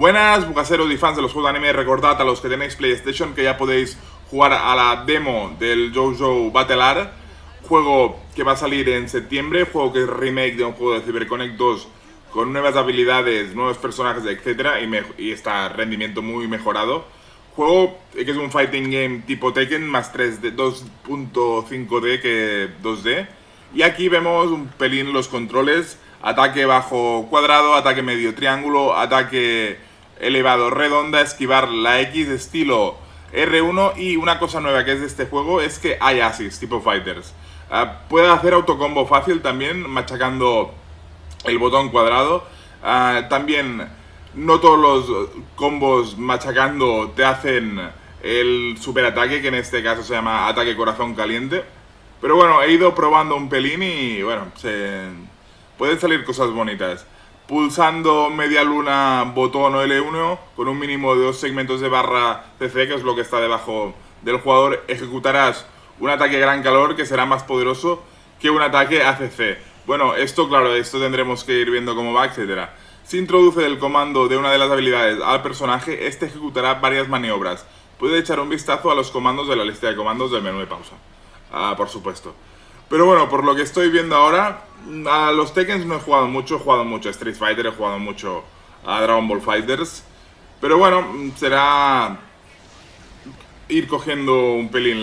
Buenas, bucaceros y fans de los juegos de anime, recordad a los que tenéis PlayStation que ya podéis jugar a la demo del JoJo Battle Art, juego que va a salir en septiembre, juego que es remake de un juego de CyberConnect 2 con nuevas habilidades, nuevos personajes, etcétera, y está rendimiento muy mejorado. Juego que es un fighting game tipo Tekken, más 3D, 2.5D que 2D. Y aquí vemos un pelín los controles: ataque bajo cuadrado, ataque medio triángulo, ataque elevado redonda, esquivar la X estilo R1. Y una cosa nueva que es de este juego es que hay assist tipo fighters. Puede hacer autocombo fácil también machacando el botón cuadrado. También no todos los combos machacando te hacen el superataque, que en este caso se llama ataque corazón caliente. Pero bueno, he ido probando un pelín y bueno, pueden salir cosas bonitas. Pulsando media luna, botón o L1, con un mínimo de 2 segmentos de barra CC, que es lo que está debajo del jugador, ejecutarás un ataque gran calor que será más poderoso que un ataque ACC. Bueno, esto claro, esto tendremos que ir viendo cómo va, etcétera. Si introduce el comando de una de las habilidades al personaje, este ejecutará varias maniobras. Puede echar un vistazo a los comandos de la lista de comandos del menú de pausa, por supuesto. Pero bueno, por lo que estoy viendo ahora, a los Tekken no he jugado mucho a Street Fighter, he jugado mucho a Dragon Ball Fighters. Pero bueno, será ir cogiendo un pelín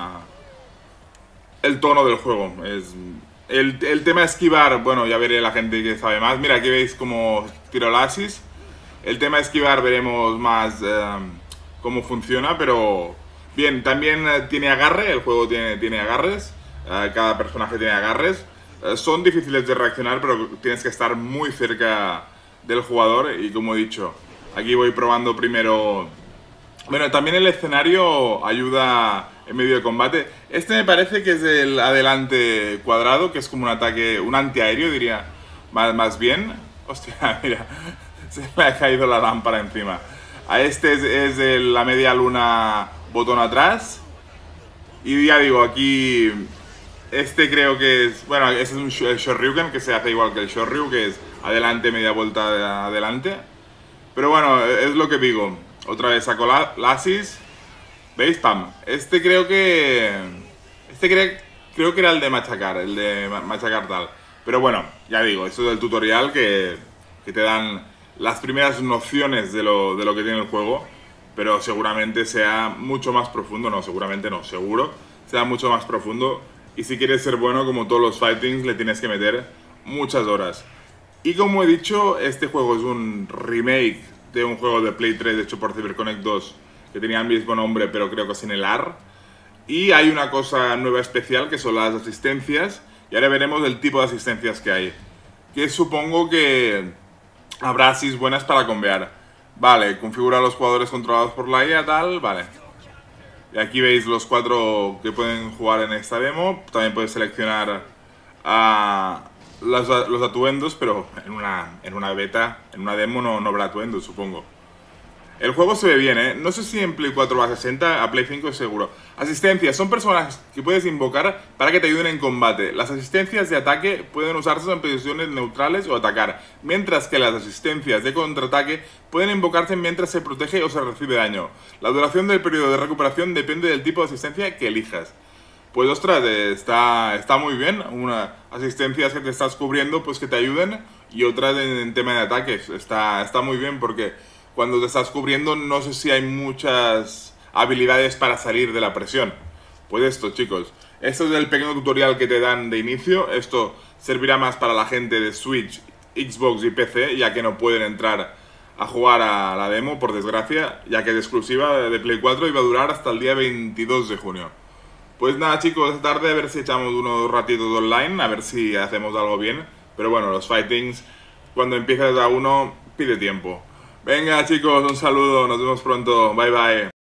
el tono del juego. El tema de esquivar, bueno, ya veré la gente que sabe más. Mira, aquí veis cómo tiro el asis. El tema de esquivar veremos más cómo funciona, pero bien, también tiene agarre, el juego tiene agarres. Cada personaje tiene agarres. Son difíciles de reaccionar, pero tienes que estar muy cerca del jugador. Y como he dicho, aquí voy probando primero. Bueno, también el escenario ayuda en medio de combate. Este me parece que es el adelante cuadrado, que es como un ataque, un antiaéreo diría, más bien. Hostia, mira, se me ha caído la lámpara encima. A este es la media luna, botón atrás. Y ya digo, aquí este creo que es, bueno, este es un Shoryuken, que se hace igual que el Shoryu, que es adelante, media vuelta adelante. Pero bueno, es lo que digo. Otra vez saco la asis. ¿Veis? Pam. Este creo que era el de machacar tal. Pero bueno, ya digo, esto es el tutorial que te dan las primeras nociones de lo que tiene el juego. Pero seguramente sea mucho más profundo. No, seguramente no, seguro sea mucho más profundo. Y si quieres ser bueno, como todos los fightings, le tienes que meter muchas horas. Y como he dicho, este juego es un remake de un juego de Play 3 hecho por CyberConnect 2, que tenía el mismo nombre, pero creo que sin el AR. Y hay una cosa nueva especial, que son las asistencias. Y ahora veremos el tipo de asistencias que hay, que supongo que habrá asis buenas para combear. Vale, configura a los jugadores controlados por la IA, tal, vale. Y aquí veis los 4 que pueden jugar en esta demo. También puedes seleccionar los atuendos, pero en una beta, en una demo no habrá atuendos, supongo. El juego se ve bien, ¿eh? No sé si en Play 4 va a 60, a Play 5 es seguro. Asistencias, son personas que puedes invocar para que te ayuden en combate. Las asistencias de ataque pueden usarse en posiciones neutrales o atacar, mientras que las asistencias de contraataque pueden invocarse mientras se protege o se recibe daño. La duración del periodo de recuperación depende del tipo de asistencia que elijas. Pues ostras, está muy bien. Asistencias que te estás cubriendo, pues que te ayuden, y otras en tema de ataques. Está muy bien, porque cuando te estás cubriendo no sé si hay muchas habilidades para salir de la presión. Pues esto, chicos, esto es el pequeño tutorial que te dan de inicio. Esto servirá más para la gente de Switch, Xbox y PC, ya que no pueden entrar a jugar a la demo, por desgracia, ya que es exclusiva de Play 4 y va a durar hasta el día 22 de junio. Pues nada, chicos, esta tarde a ver si echamos unos ratitos online, a ver si hacemos algo bien. Pero bueno, los fightings, cuando empiezas a uno, pide tiempo. Venga, chicos, un saludo, nos vemos pronto, bye bye.